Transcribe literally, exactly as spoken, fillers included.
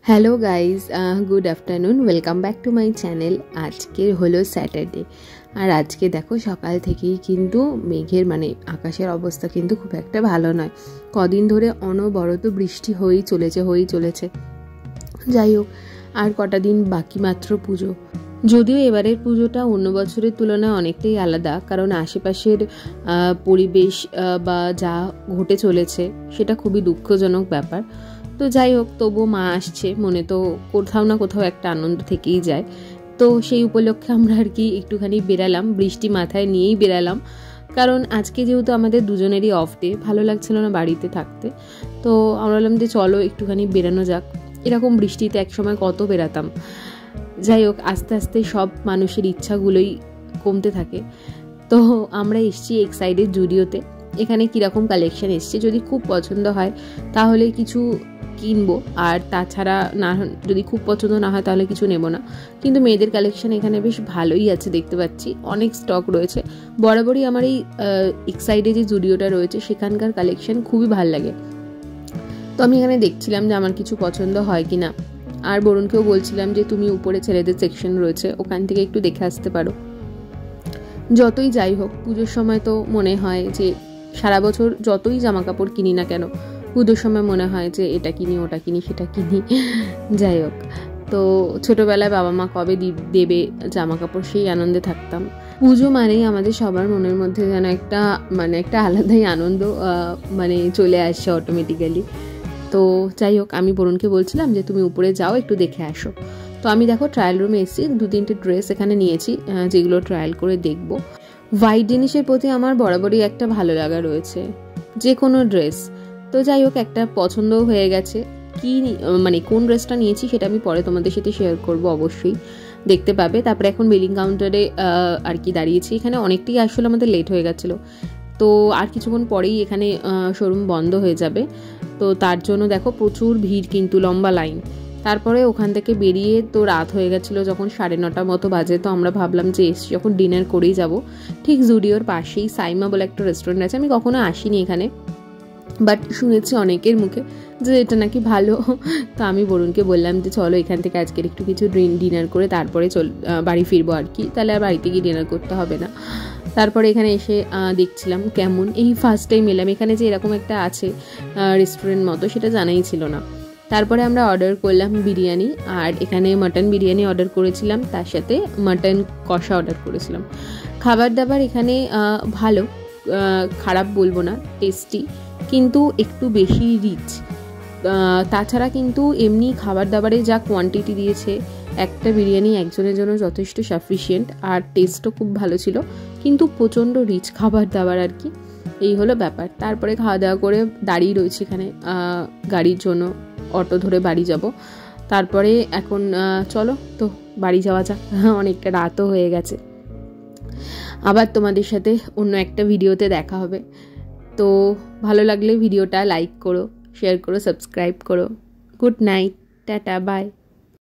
Hello guys, good afternoon, welcome back to my channel. আজকে হলো Saturday, আর আজকে দেখো সকাল থেকেই কিন্তু মেঘের মানে আকাশের অবস্থা কিন্তু খুব একটা ভালো নয়। কদিন ধরে অনবরত বৃষ্টি হয়েই চলেছে হয়েই চলেছে যাই হোক, আর কটা দিন বাকি মাত্র পুজো। যদিও এবারের পুজোটা অন্য বছরের তুলনায় অনেকটাই আলাদা, কারণ আশেপাশের পরিবেশ বা যা ঘটে চলেছে সেটা খুবই দুঃখজনক ব্যাপার। তো যাই হোক, তবুও মা আসছে, মনে তো কোথাও না কোথাও একটা আনন্দ থেকেই যায়। তো সেই উপলক্ষে আমরা আর কি একটুখানি বেরালাম, বৃষ্টি মাথায় নিয়েই বেরালাম, কারণ আজকে যেহেতু আমাদের দুজনেরই অফ ডে, ভালো লাগছিল না বাড়িতে থাকতে। তো আমরা বললাম যে চলো একটুখানি বেরানো যাক। এরকম বৃষ্টিতে একসময় কত বেরাতাম। যাই হোক, আস্তে আস্তে সব মানুষের ইচ্ছাগুলোই কমতে থাকে। তো আমরা এসছি এক্সাইডের জুডিওতে। এখানে কীরকম কালেকশন এসছে, যদি খুব পছন্দ হয় তাহলে কিছু কিনবো, আর তাছাড়া না যদি খুব পছন্দ না হয় তাহলে কিছু নেব না। কিন্তু মেয়েদের কালেকশন এখানে বেশ ভালোই আছে, দেখতে পাচ্ছি অনেক স্টক রয়েছে। বরাবরই আমার এই এক্সাইডে যে জুডিওটা রয়েছে সেখানকার কালেকশন খুবই ভালো লাগে। তো আমি এখানে দেখছিলাম যে আমার কিছু পছন্দ হয় কি না, আর বরুণকেও বলছিলাম যে তুমি উপরে ছেলেদের সেকশন রয়েছে ওখান থেকে একটু দেখে আসতে পারো। যতই যাই হোক, পুজোর সময় তো মনে হয় যে সারা বছর যতই জামা কাপড় কিনি না কেন, পুজোর সময় মনে হয় যে এটা কিনি ওটা কিনি সেটা কিনি। যাই হোক, তো ছোটোবেলায় বাবা মা কবে দেবে জামা কাপড় সেই আনন্দে থাকতাম। পুজো মানেই আমাদের সবার মনের মধ্যে যেন একটা মানে একটা আলাদাই আনন্দ মানে চলে আসছে অটোমেটিক্যালি। তো যাই হোক, আমি বরুণকে বলছিলাম যে তুমি উপরে যাও একটু দেখে আসো। তো আমি দেখো ট্রায়াল রুমে এসেছি, দু তিনটে ড্রেস এখানে নিয়েছি যেগুলো ট্রায়াল করে দেখবো। হোয়াইট জিনিসের প্রতি আমার বরাবরই একটা ভালো লাগা রয়েছে, যে কোনো ড্রেস। তো যাই হোক, একটা পছন্দও হয়ে গেছে। কি মানে কোন ড্রেসটা নিয়েছি সেটা আমি পরে তোমাদের সাথে শেয়ার করব, অবশ্যই দেখতে পাবে। তারপরে এখন বিলিং কাউন্টারে আর কি দাঁড়িয়েছি। এখানে অনেকটাই আসলে আমাদের লেট হয়ে গেছিলো, তো আর কিছুক্ষণ পরেই এখানে শোরুম বন্ধ হয়ে যাবে। তো তার জন্য দেখো প্রচুর ভিড়, কিন্তু লম্বা লাইন। তারপরে ওখান থেকে বেরিয়ে তো রাত হয়ে গেছিলো, যখন সাড়ে নটা মতো বাজে। তো আমরা ভাবলাম যে এসে যখন ডিনার করেই যাব। ঠিক জুডিওর পাশেই সাইমা বলে একটা রেস্টুরেন্ট আছে, আমি কখনো আসিনি এখানে, বাট শুনেছি অনেকের মুখে যে এটা নাকি ভালো। তো আমি বরুণকে বললাম যে চলো এখান থেকে আজকের একটু কিছু ডিনার করে তারপরে চল বাড়ি ফিরবো আর কি, তাহলে আর বাড়িতে গিয়ে ডিনার করতে হবে না। তারপরে এখানে এসে দেখছিলাম কেমন, এই ফার্স্ট টাইম এলাম এখানে যে এরকম একটা আছে রেস্টুরেন্ট মতো, সেটা জানাই ছিল না। তারপরে আমরা অর্ডার করলাম বিরিয়ানি, আর এখানে মাটন বিরিয়ানি অর্ডার করেছিলাম, তার সাথে মাটন কষা অর্ডার করেছিলাম। খাবার দাবার এখানে ভালো, খারাপ বলবো না, টেস্টি, কিন্তু একটু বেশি রিচ। তাছাড়া কিন্তু এমনি খাবার দাবারে যা কোয়ান্টিটি দিয়েছে, একটা বিরিয়ানি একজনের জন্য যথেষ্ট সাফিসিয়েন্ট, আর টেস্টও খুব ভালো ছিল, কিন্তু প্রচণ্ড রিচ খাবার দাবার আর কি, এই হলো ব্যাপার। তারপরে খাওয়া দাওয়া করে দাঁড়িয়ে রয়েছি এখানে গাড়ির জন্য, অটো ধরে বাড়ি যাব। তারপরে এখন চলো তো বাড়ি যাওয়া যাক, অনেকটা রাতও হয়ে গেছে। আবার তোমাদের সাথে অন্য একটা ভিডিওতে দেখা হবে। তো ভালো লাগলে ভিডিওটা লাইক করো, শেয়ার করো, সাবস্ক্রাইব করো। Good night, tata, by.